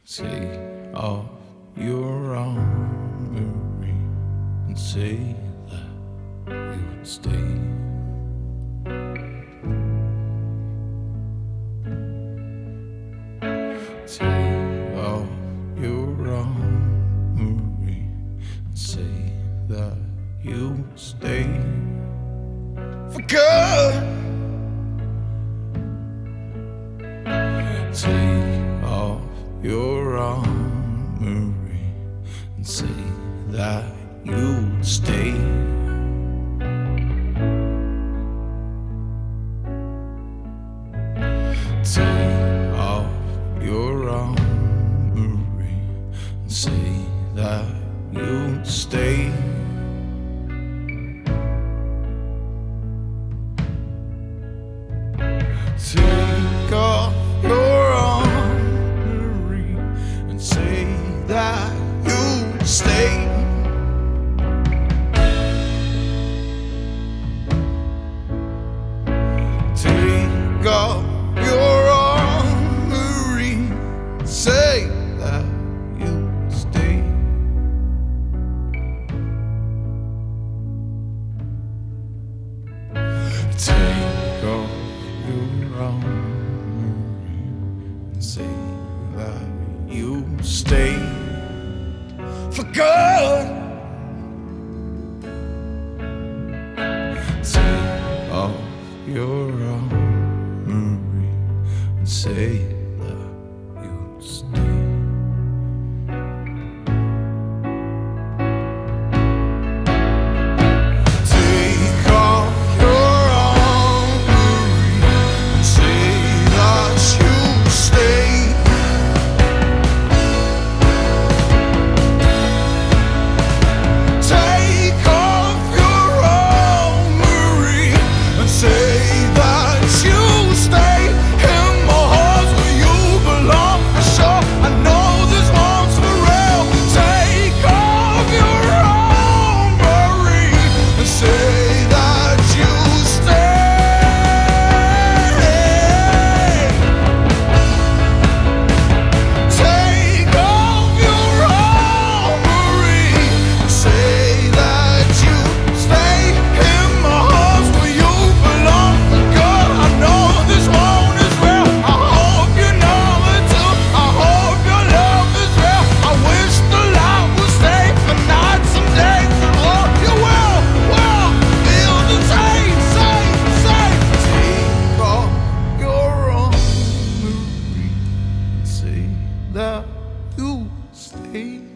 Take off your armory and say that you would stay. Take off your armory and say that you would stay. For good. Take off your armory and say that you would stay. Take off your armory and say that you would stay. Take off your armory and say that you would stay. Take off your armory and say that you would stay. Take off your armory and say that you stay for good. Take off your armory and say that you stay. Take off your armory and say that you stay. Take off your armory and say that you stay in my heart where you belong. Sure, I know this one's for real. Take off your armory and say that you stay. Take off your armory and say that you stay in my heart where you belong. God, I know this one is real. I hope you know it too. I hope your love is real. I wish the light was safe for nights and days. I hope you will feel the same. Take off your armory and say that you stay.